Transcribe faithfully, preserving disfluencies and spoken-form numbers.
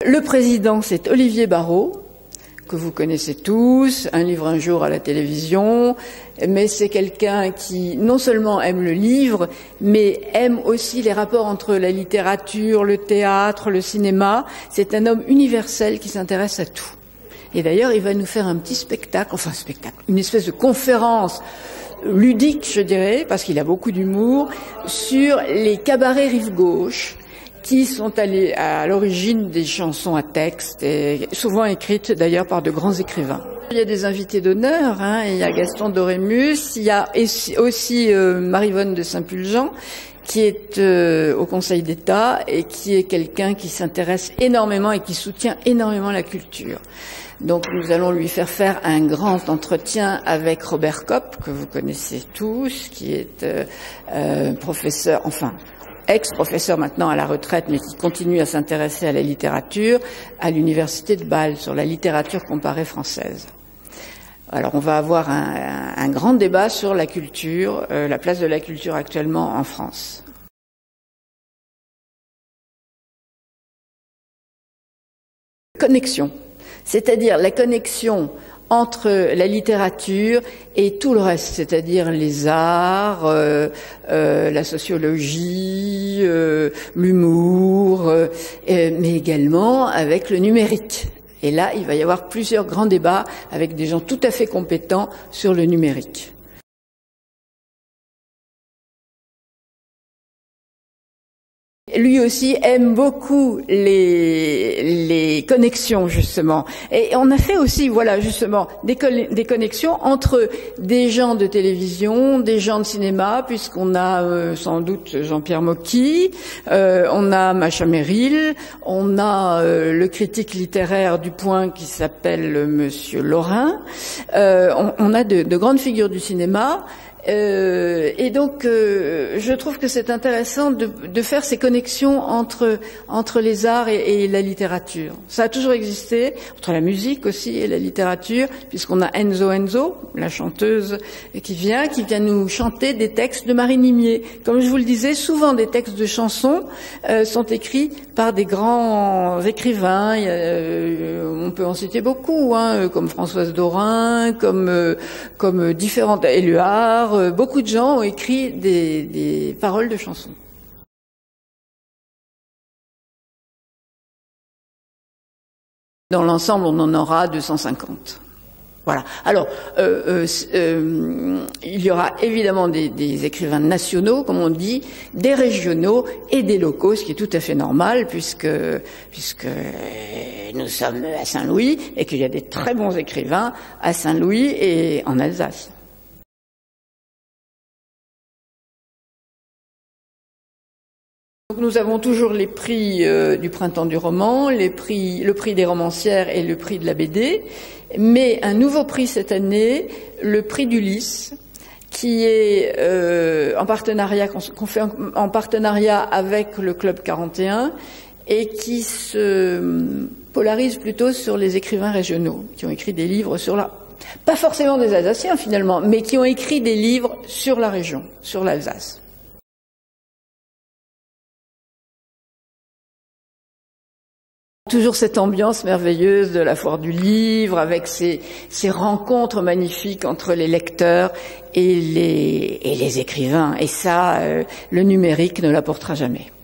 Le président, c'est Olivier Barrault, que vous connaissez tous, Un livre un jour à la télévision, mais c'est quelqu'un qui non seulement aime le livre, mais aime aussi les rapports entre la littérature, le théâtre, le cinéma. C'est un homme universel qui s'intéresse à tout. Et d'ailleurs, il va nous faire un petit spectacle, enfin un spectacle, une espèce de conférence ludique, je dirais, parce qu'il a beaucoup d'humour, sur les cabarets rive gauche, qui sont allés à l'origine des chansons à texte, et souvent écrites d'ailleurs par de grands écrivains. Il y a des invités d'honneur, hein, il y a Gaston Dorémus, il y a aussi euh, Maryvonne de Saint-Pulgent, qui est euh, au Conseil d'État et qui est quelqu'un qui s'intéresse énormément et qui soutient énormément la culture. Donc nous allons lui faire faire un grand entretien avec Robert Kopp, que vous connaissez tous, qui est euh, euh, professeur, enfin, ex-professeur maintenant à la retraite, mais qui continue à s'intéresser à la littérature à l'université de Bâle, sur la littérature comparée française. Alors on va avoir un, un, un grand débat sur la culture, euh, la place de la culture actuellement en France. Connexion, c'est-à-dire la connexion entre la littérature et tout le reste, c'est-à-dire les arts, euh, euh, la sociologie, euh, l'humour, euh, mais également avec le numérique. Et là, il va y avoir plusieurs grands débats avec des gens tout à fait compétents sur le numérique. Lui aussi aime beaucoup les, les connexions, justement. Et on a fait aussi, voilà, justement, des, des connexions entre des gens de télévision, des gens de cinéma, puisqu'on a euh, sans doute Jean-Pierre Mocky, euh, on a Macha Merrill, on a euh, le critique littéraire du Point qui s'appelle Monsieur Laurin, euh, on, on a de, de grandes figures du cinéma. Euh, et donc, euh, je trouve que c'est intéressant de, de faire ces connexions entre entre les arts et, et la littérature. Ça a toujours existé, entre la musique aussi et la littérature, puisqu'on a Enzo Enzo, la chanteuse, qui vient, qui vient nous chanter des textes de Marie Nimier. Comme je vous le disais, souvent des textes de chansons euh, sont écrits par des grands écrivains. Il y a, euh, on peut en citer beaucoup, hein, comme Françoise Dorin, comme euh, comme différentes Éluard. Beaucoup de gens ont écrit des, des paroles de chansons. Dans l'ensemble, on en aura deux cent cinquante. Voilà. Alors, euh, euh, euh, il y aura évidemment des, des écrivains nationaux, comme on dit, des régionaux et des locaux, ce qui est tout à fait normal, puisque puisque nous sommes à Saint-Louis et qu'il y a des très bons écrivains à Saint-Louis et en Alsace. Donc nous avons toujours les prix euh, du Printemps du roman, les prix, le prix des romancières et le prix de la B D, mais un nouveau prix cette année, le prix d'Ulysse, qui est euh, en partenariat, qu'on fait en, en partenariat avec le Club quarante et un et qui se polarise plutôt sur les écrivains régionaux, qui ont écrit des livres sur la... pas forcément des Alsaciens finalement, mais qui ont écrit des livres sur la région, sur l'Alsace. Toujours cette ambiance merveilleuse de la foire du livre, avec ces, ces rencontres magnifiques entre les lecteurs et les, et les écrivains. Et ça, euh, le numérique ne l'apportera jamais.